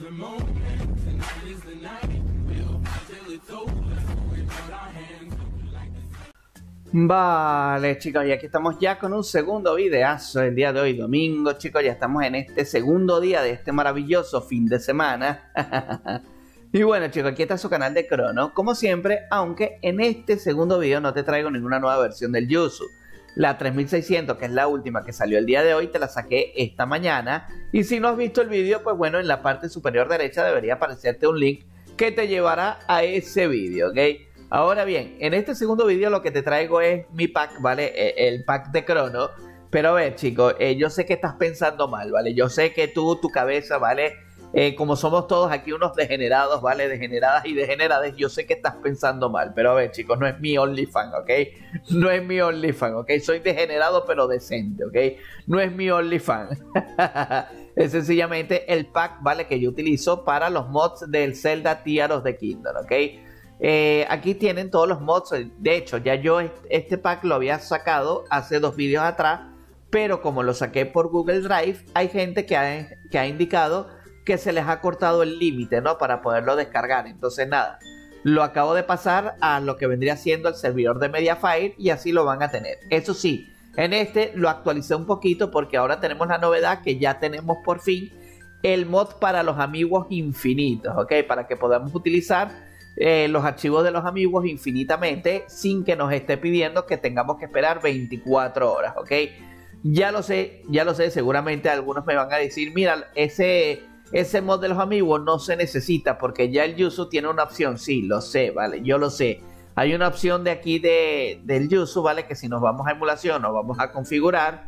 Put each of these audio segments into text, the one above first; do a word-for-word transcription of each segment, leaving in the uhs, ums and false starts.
the moment, tonight is the night. We'll fight till it's over, so we put our hands up like this. Vale, chicos, y aquí estamos ya con un segundo videazo el día de hoy, domingo, chicos. Ya estamos en este segundo día de este maravilloso fin de semana. Y bueno, chicos, aquí está su canal de Crono, como siempre, aunque en este segundo video no te traigo ninguna nueva versión del Yuzu. La tres mil seiscientos, que es la última que salió el día de hoy, te la saqué esta mañana. Y si no has visto el video, pues bueno, en la parte superior derecha debería aparecerte un link que te llevará a ese video, ¿ok? Ahora bien, en este segundo video lo que te traigo es mi pack, ¿vale? El pack de Crono. Pero a ver, chicos, eh, yo sé que estás pensando mal, ¿vale? Yo sé que tú, tu cabeza, ¿vale? Eh, como somos todos aquí unos degenerados, ¿vale? Degeneradas y degenerades, yo sé que estás pensando mal. Pero a ver, chicos, no es mi OnlyFans, ¿ok? No es mi OnlyFans, ¿ok? Soy degenerado pero decente, ¿ok? No es mi OnlyFans. Es sencillamente el pack, ¿vale? Que yo utilizo para los mods del Zelda Tears of the Kingdom, ¿ok? Eh, aquí tienen todos los mods. De hecho, ya yo este pack lo había sacado hace dos vídeos atrás, pero como lo saqué por Google Drive, hay gente que ha, que ha indicado que se les ha cortado el límite, ¿no? Para poderlo descargar. Entonces nada, lo acabo de pasar a lo que vendría siendo el servidor de Mediafire y así lo van a tener. Eso sí, en este lo actualicé un poquito porque ahora tenemos la novedad que ya tenemos por fin el mod para los amigos infinitos, ¿ok? Para que podamos utilizar eh, los archivos de los amigos infinitamente sin que nos esté pidiendo que tengamos que esperar veinticuatro horas, ¿ok? Ya lo sé, ya lo sé, seguramente algunos me van a decir, mira, ese... Ese mod de los amigos no se necesita porque ya el Yuzu tiene una opción. Sí, lo sé, vale, yo lo sé. Hay una opción de aquí de, del Yuzu, vale, que si nos vamos a emulación nos vamos a configurar.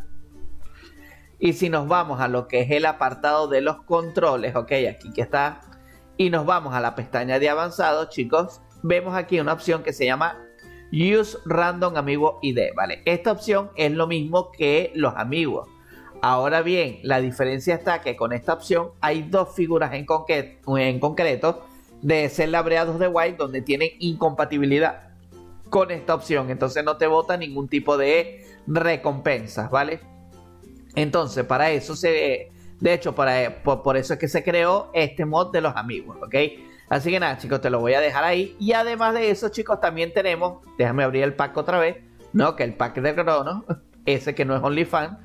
Y si nos vamos a lo que es el apartado de los controles, ok, aquí que está. Y nos vamos a la pestaña de avanzado, chicos. Vemos aquí una opción que se llama Use Random Amigo I D, vale. Esta opción es lo mismo que los amigos. Ahora bien, la diferencia está que con esta opción hay dos figuras en, en concreto de Zelda Breath of the Wild donde tienen incompatibilidad con esta opción. Entonces no te bota ningún tipo de recompensas, ¿vale? Entonces para eso se... De hecho, para, por, por eso es que se creó este mod de los amigos, ¿ok? Así que nada, chicos, te lo voy a dejar ahí. Y además de eso, chicos, también tenemos... Déjame abrir el pack otra vez. No, que el pack de Crono, ese que no es OnlyFans.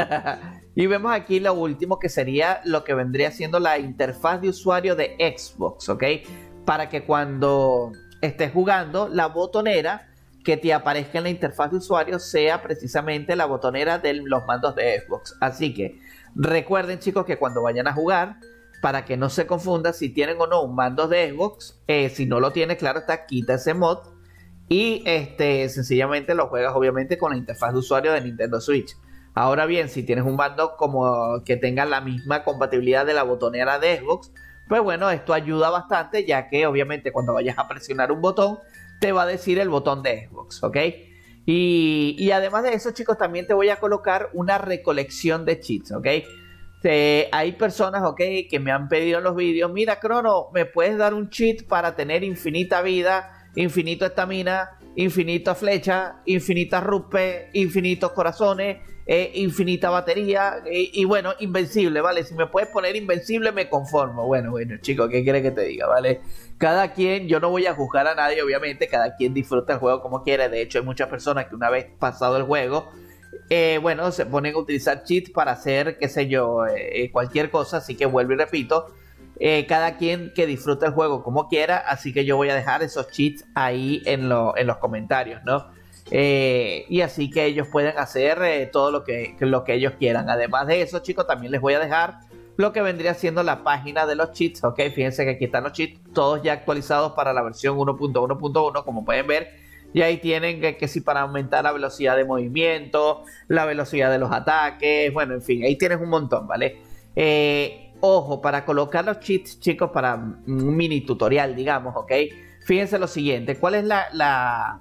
Y vemos aquí lo último que sería lo que vendría siendo la interfaz de usuario de Xbox, ¿ok? Para que cuando estés jugando la botonera que te aparezca en la interfaz de usuario sea precisamente la botonera de los mandos de Xbox. Así que recuerden, chicos, que cuando vayan a jugar, para que no se confunda si tienen o no un mando de Xbox, eh, si no lo tienes, claro está, quita ese mod y este, sencillamente lo juegas obviamente con la interfaz de usuario de Nintendo Switch. Ahora bien, si tienes un mando como que tenga la misma compatibilidad de la botonera de Xbox, pues bueno, esto ayuda bastante, ya que obviamente cuando vayas a presionar un botón, te va a decir el botón de Xbox, ¿ok? Y, y además de eso, chicos, también te voy a colocar una recolección de cheats, ¿ok? Eh, hay personas, ¿ok?, que me han pedido en los vídeos, mira, Crono, ¿me puedes dar un cheat para tener infinita vida, infinito estamina, infinita flecha, infinitas rupe, infinitos corazones, eh, infinita batería eh, y bueno, invencible, ¿vale? Si me puedes poner invencible me conformo. Bueno, bueno, chicos, ¿qué quieres que te diga, vale? Cada quien, yo no voy a juzgar a nadie, obviamente, cada quien disfruta el juego como quiere. De hecho, hay muchas personas que una vez pasado el juego, eh, bueno, se ponen a utilizar cheats para hacer, qué sé yo, eh, cualquier cosa. Así que vuelvo y repito, Eh, cada quien que disfrute el juego como quiera, así que yo voy a dejar esos cheats ahí en, lo, en los comentarios, ¿no? Eh, y así que ellos pueden hacer eh, todo lo que, lo que ellos quieran. Además de eso, chicos, también les voy a dejar lo que vendría siendo la página de los cheats, ¿ok? Fíjense que aquí están los cheats, todos ya actualizados para la versión uno punto uno punto uno, como pueden ver. Y ahí tienen que, que si para aumentar la velocidad de movimiento, la velocidad de los ataques, bueno, en fin, ahí tienes un montón, ¿vale? Eh... Ojo, para colocar los cheats, chicos, para un mini tutorial, digamos, ¿ok? Fíjense lo siguiente, ¿cuál es la, la,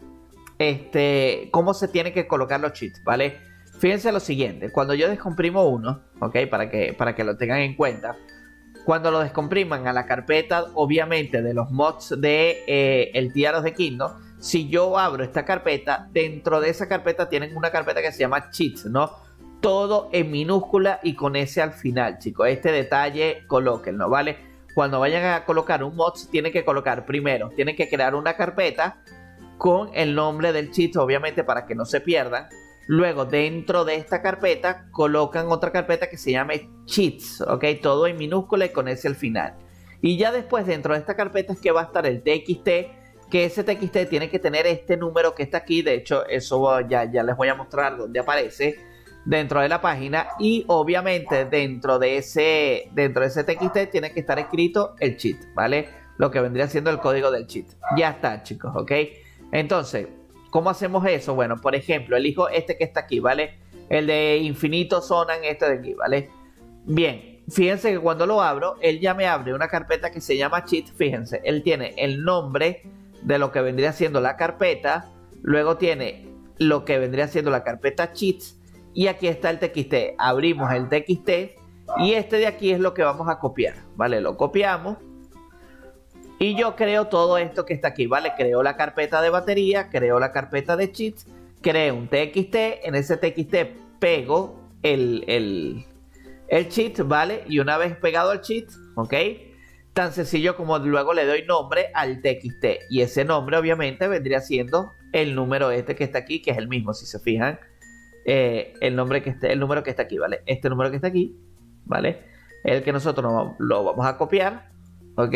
este, cómo se tiene que colocar los cheats, ¿vale? Fíjense lo siguiente, cuando yo descomprimo uno, ¿ok? Para que, para que lo tengan en cuenta, cuando lo descompriman a la carpeta, obviamente, de los mods de eh, el Tears of the Kingdom, si yo abro esta carpeta, dentro de esa carpeta tienen una carpeta que se llama cheats, ¿no? Todo en minúscula y con ese al final, chicos. Este detalle colóquenlo, ¿vale? cuando vayan a colocar un mod, tienen que colocar primero, tienen que crear una carpeta con el nombre del cheat, obviamente para que no se pierdan. Luego dentro de esta carpeta colocan otra carpeta que se llame cheats, ok, todo en minúscula y con ese al final. Y ya después dentro de esta carpeta es que va a estar el T X T, que ese T X T tiene que tener este número que está aquí. De hecho eso ya, ya les voy a mostrar dónde aparece dentro de la página. Y obviamente dentro de ese dentro de ese T X T tiene que estar escrito el cheat, ¿vale? Lo que vendría siendo el código del cheat. Ya está, chicos, ok. Entonces, ¿cómo hacemos eso? Bueno, por ejemplo, elijo este que está aquí, ¿vale? El de infinito sonan, este de aquí, ¿vale? Bien, fíjense que cuando lo abro, él ya me abre una carpeta que se llama cheat. Fíjense, él tiene el nombre de lo que vendría siendo la carpeta, luego tiene lo que vendría siendo la carpeta cheats, y aquí está el T X T. Abrimos el T X T y este de aquí es lo que vamos a copiar, ¿vale? Lo copiamos. Y yo creo todo esto que está aquí, ¿vale? Creo la carpeta de batería, creo la carpeta de cheats, creo un T X T, en ese T X T pego el, el, el cheat, ¿vale? Y una vez pegado el cheat, ¿ok? Tan sencillo como luego le doy nombre al T X T. Y ese nombre obviamente vendría siendo el número este que está aquí, que es el mismo, si se fijan. Eh, el, nombre que esté, el número que está aquí, ¿vale? Este número que está aquí, ¿vale? El que nosotros no, lo vamos a copiar, ¿ok?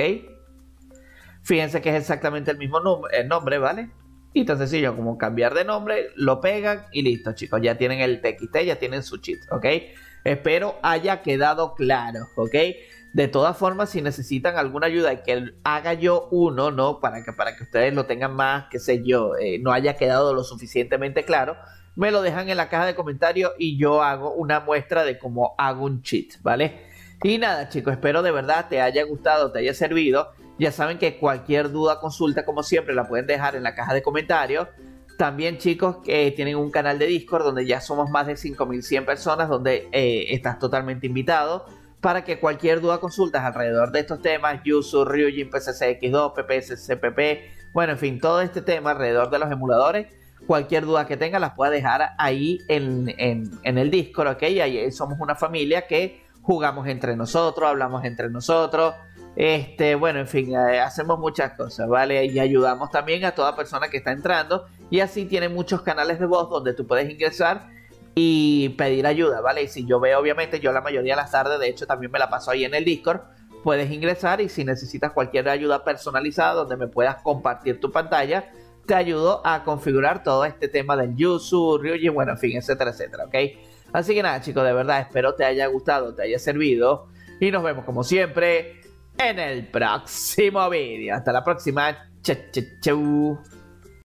Fíjense que es exactamente el mismo el nombre, ¿vale? Y tan sencillo como cambiar de nombre, lo pegan y listo, chicos. Ya tienen el T X T, ya tienen su cheat, ¿ok? Espero haya quedado claro, ¿ok? De todas formas, si necesitan alguna ayuda y que haga yo uno, ¿no? Para que, para que ustedes lo tengan más, qué sé yo, eh, no haya quedado lo suficientemente claro, me lo dejan en la caja de comentarios y yo hago una muestra de cómo hago un cheat, ¿vale? Y nada, chicos, espero de verdad te haya gustado, te haya servido. Ya saben que cualquier duda, consulta, como siempre, la pueden dejar en la caja de comentarios. También, chicos, que tienen un canal de Discord donde ya somos más de cinco mil cien personas, donde eh, estás totalmente invitado para que cualquier duda, consultas alrededor de estos temas, Yuzu, Ryujin, P C C X dos, P P S, C P P, bueno, en fin, todo este tema alrededor de los emuladores, cualquier duda que tenga las pueda dejar ahí en, en, en el Discord, ¿ok? Ahí somos una familia que jugamos entre nosotros, hablamos entre nosotros. Este, bueno, en fin, eh, hacemos muchas cosas, ¿vale? Y ayudamos también a toda persona que está entrando. Y así tiene muchos canales de voz donde tú puedes ingresar y pedir ayuda, ¿vale? Y si yo veo, obviamente, yo la mayoría de las tardes, de hecho, también me la paso ahí en el Discord. Puedes ingresar y si necesitas cualquier ayuda personalizada donde me puedas compartir tu pantalla, te ayudo a configurar todo este tema del Yuzu, Ryujin, bueno, en fin, etcétera, etcétera, ¿ok? Así que nada, chicos, de verdad, espero te haya gustado, te haya servido. Y nos vemos, como siempre, en el próximo vídeo. Hasta la próxima. Chau, chau, chau.